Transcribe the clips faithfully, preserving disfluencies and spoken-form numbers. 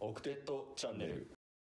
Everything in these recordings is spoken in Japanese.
オクテッドチャンネル。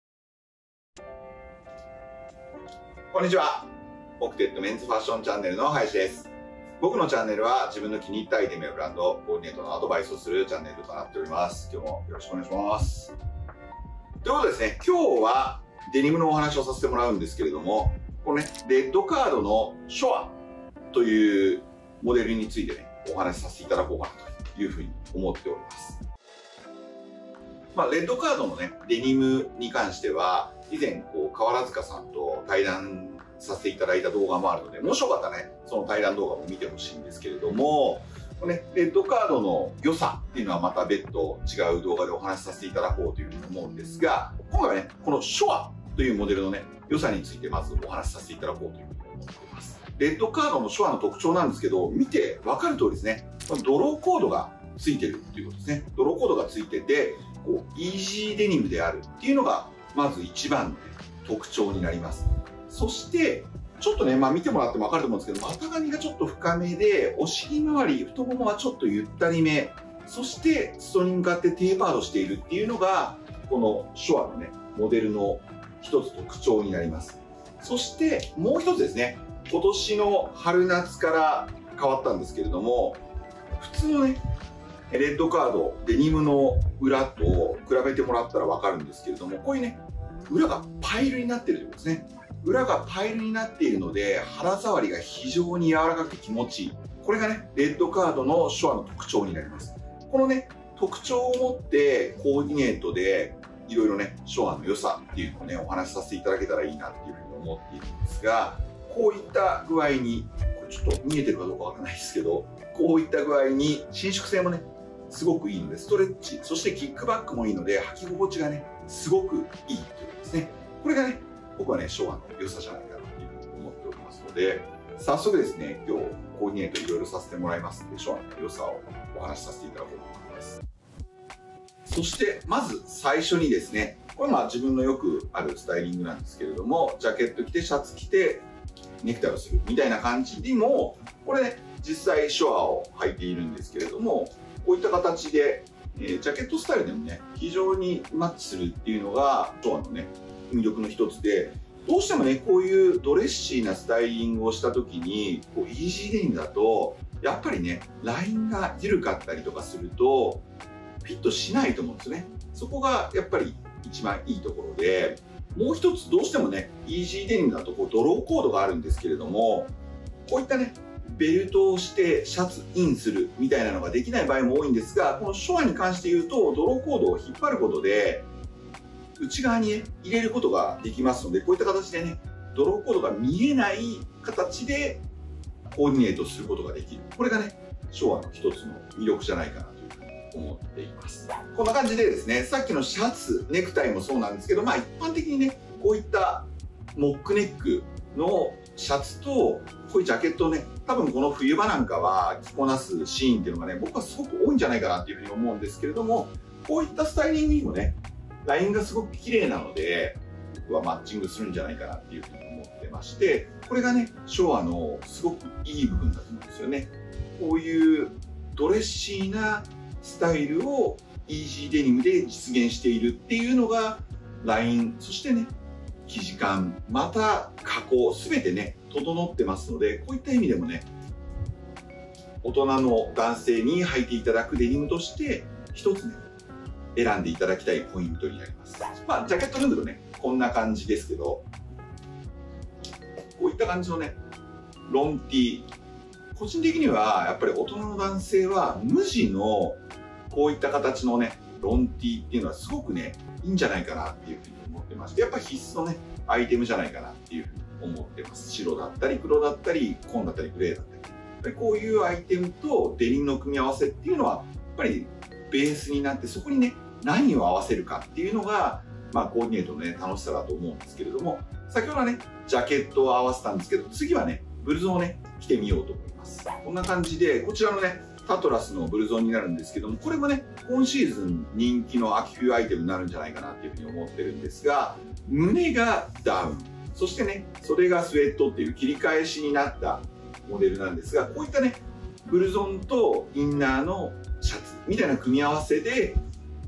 こんにちは。オクテッドメンズファッションチャンネルの林です。僕のチャンネルは自分の気に入ったアイテムやブランド、コーディネートのアドバイスをするチャンネルとなっております。今日もよろしくお願いします。ということでですね、今日はデニムのお話をさせてもらうんですけれども、このね、レッドカードのショアというモデルについてね、お話しさせていただこうかなというふうに思っております。まあ、レッドカードのね、デニムに関しては、以前、こう、河原塚さんと対談させていただいた動画もあるので、もしよかったらね、その対談動画も見てほしいんですけれども、このね、レッドカードの良さっていうのはまた別途違う動画でお話しさせていただこうというふうに思うんですが、今回はね、このショアというモデルのね、良さについてまずお話しさせていただこうというふうに思っています。レッドカードのショアの特徴なんですけど、見てわかる通りですね、ドローコードがついてるっていうことですね。ドローコードがついてて、こう、イージーデニムであるっていうのが、まず一番の、ね、特徴になります。そして、ちょっとね、まあ見てもらってもわかると思うんですけど、股上がちょっと深めで、お尻周り、太ももはちょっとゆったりめ、そして裾に向かってテーパードしているっていうのが、このショアのね、モデルの一つ特徴になります。そして、もう一つですね、今年の春夏から変わったんですけれども、普通のね、レッドカード、デニムの裏と比べてもらったらわかるんですけれども、こういうね、裏がパイルになっているということですね。裏がパイルになっているので、肌触りが非常に柔らかくて気持ちいい。これがね、レッドカードのショアの特徴になります。このね、特徴を持ってコーディネートでいろいろね、ショアの良さっていうのをね、お話しさせていただけたらいいなっていうふうに思っているんですが、こういった具合に、これちょっと見えてるかどうかわからないですけど、こういった具合に伸縮性もね、すごくいいので、ストレッチ、そしてキックバックもいいので、履き心地がね、すごくいいということですね。これがね、僕はね、ショアの良さじゃないかなというふうに思っておりますので、早速ですね、今日コーディネートいろいろさせてもらいますので、ショアの良さをお話しさせていただこうと思います。そして、まず最初にですね、これまあ自分のよくあるスタイリングなんですけれども、ジャケット着て、シャツ着て、ネクタイをするみたいな感じにも、これね、実際ショアを履いているんですけれども、こういった形で、えー、ジャケットスタイルでもね、非常にマッチするっていうのが、ショアのね、魅力の一つで、どうしてもね、こういうドレッシーなスタイリングをした時に、こう、イージーデニムだと、やっぱりね、ラインが緩かったりとかすると、フィットしないと思うんですよね。そこがやっぱり一番いいところで、もう一つどうしてもね、イージーデニムだとこうドローコードがあるんですけれども、こういったね、ベルトをしてシャツインするみたいなのができない場合も多いんですが、このショアに関して言うと、ドローコードを引っ張ることで、内側にね、入れることができますので、こういった形でね、ドローコードが見えない形でコーディネートすることができる。これがね、ショアの一つの魅力じゃないかなというふうに思っています。こんな感じでですね、さっきのシャツ、ネクタイもそうなんですけど、まあ一般的にね、こういったモックネックのシャツと、こういうジャケットをね、多分この冬場なんかは着こなすシーンっていうのがね、僕はすごく多いんじゃないかなっていうふうに思うんですけれども、こういったスタイリングにもね、ラインがすごく綺麗なので、僕はマッチングするんじゃないかなっていうふうに思ってまして、これがね、ショアのすごくいい部分だと思うんですよね。こういうドレッシーなスタイルをイージーデニムで実現しているっていうのが、ライン、そしてね、生地感、また加工、すべてね、整ってますので、こういった意味でもね、大人の男性に履いていただくデニムとして、一つね、選んでいただきたいポイントになります。まあ、ジャケット脱ぐとね、こんな感じですけど、こういった感じのね、ロンティー。個人的には、やっぱり大人の男性は、無地の、こういった形のね、ロンティーっていうのはすごくね、いいんじゃないかなっていうふうに思ってまして、やっぱり必須のね、アイテムじゃないかなっていうふうに思ってます。白だったり、黒だったり、紺だったり、グレーだったり。こういうアイテムとデニムの組み合わせっていうのは、やっぱりベースになって、そこにね、何を合わせるかっていうのが、まあ、コーディネートのね、楽しさだと思うんですけれども、先ほどはね、ジャケットを合わせたんですけど、次はね、ブルゾンをね、着てみようと思います。こんな感じで、こちらのね、タトラスのブルゾンになるんですけども、これもね、今シーズン人気の秋冬アイテムになるんじゃないかなっていうふうに思ってるんですが、胸がダウン、そしてね、袖がスウェットっていう切り返しになったモデルなんですが、こういったね、ブルゾンとインナーのシャツみたいな組み合わせで、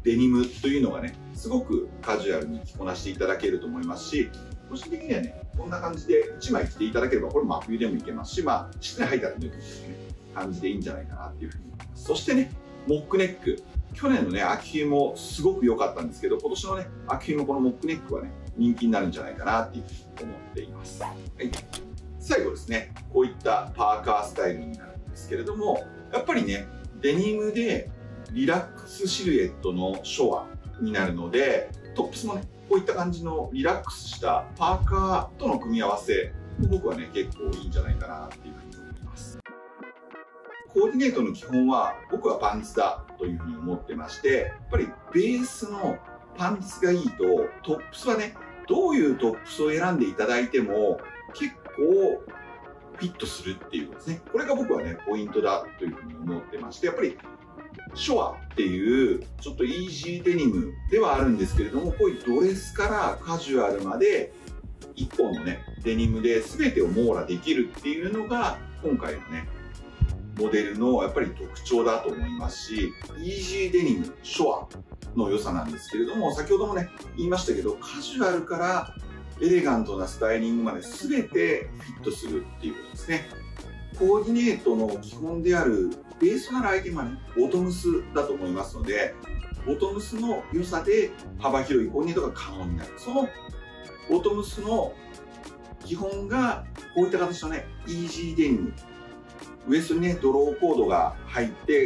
デニムというのがね、すごくカジュアルに着こなしていただけると思いますし、個人的にはね、こんな感じでいちまい着ていただければ、これ真冬でもいけますし、まあ、室内入ったら脱ぐというね、感じでいいんじゃないかなっていうふうに思います。そしてね、モックネック。去年のね、秋冬もすごく良かったんですけど、今年のね、秋冬もこのモックネックはね、人気になるんじゃないかなっていうふうに思っています。はい。最後ですね、こういったパーカースタイルになるんですけれども、やっぱりね、デニムでリラックスシルエットのショアになるので、トップスもね、こういった感じのリラックスしたパーカーとの組み合わせ、僕はね、結構いいんじゃないかなっていうふうに思います。コーディネートの基本は、僕はパンツだというふうに思ってまして、やっぱりベースのパンツがいいと、トップスはね、どういうトップスを選んでいただいても、結構フィットするっていうことですね。これが僕はね、ポイントだというふうに思ってまして、やっぱりショアっていう、ちょっとイージーデニムではあるんですけれども、こういうドレスからカジュアルまで、一本のね、デニムで全てを網羅できるっていうのが、今回のね、モデルのやっぱり特徴だと思いますし、イージーデニム、ショアの良さなんですけれども、先ほどもね、言いましたけど、カジュアルからエレガントなスタイリングまで全てフィットするっていうことですね。コーディネートの基本であるベースとなるアイテムはね、ボトムスだと思いますので、ボトムスの良さで幅広いコーディネートが可能になる。そのボトムスの基本がこういった形のね、イージーデニム。ウエストにね、ドローコードが入って、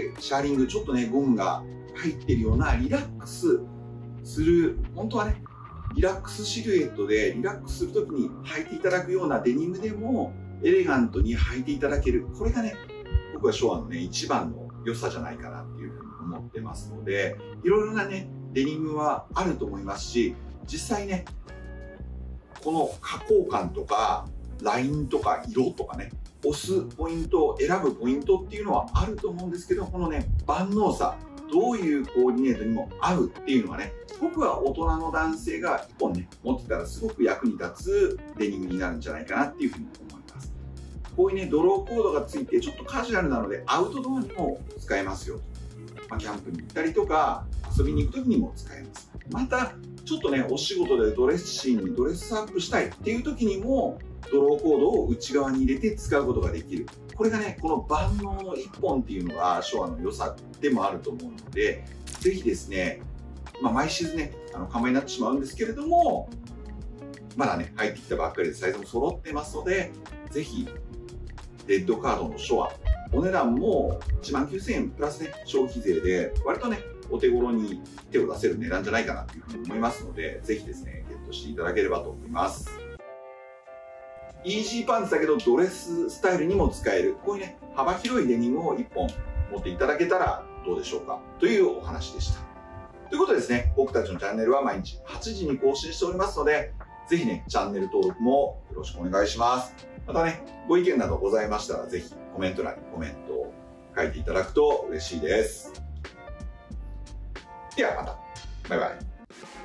シャーリング、ちょっとね、ゴムが入ってるようなリラックスする、本当はね、リラックスシルエットでリラックスするときに履いていただくようなデニムでもエレガントに履いていただける。これがね、僕はショアのね、一番の良さじゃないかなっていうふうに思ってますので、いろいろなね、デニムはあると思いますし、実際ね、この加工感とか、ラインとか色とかね、押すポイント、選ぶポイントっていうのはあると思うんですけど、このね、万能さ、どういうコーディネートにも合うっていうのはね、僕は大人の男性がいっぽんね、持ってたらすごく役に立つデニムになるんじゃないかなっていうふうに思います。こういうね、ドローコードがついてちょっとカジュアルなのでアウトドアにも使えますよ。まあ、キャンプに行ったりとか遊びに行く時にも使えます。また、ちょっとね、お仕事でドレッシーにドレスアップしたいっていう時にも、ドローコードを内側に入れて使うことができる。これがね、この万能のいっぽんっていうのがショアの良さでもあると思うので、ぜひですね、まあ、毎シーズンね、あの、釜になってしまうんですけれども、まだね、入ってきたばっかりでサイズも揃ってますので、ぜひ、レッドカードのショア、お値段もいちまんきゅうせんえんプラスね、消費税で、割とね、お手頃に手を出せる値段じゃないかなというふうに思いますので、ぜひですね、ゲットしていただければと思います。イージーパンツだけどドレススタイルにも使える、こういうね、幅広いデニムをいっぽん持っていただけたらどうでしょうかというお話でした。ということでですね、僕たちのチャンネルは毎日はちじに更新しておりますので、ぜひね、チャンネル登録もよろしくお願いします。またね、ご意見などございましたら、ぜひコメント欄にコメントを書いていただくと嬉しいです。ではまた。バイバイ。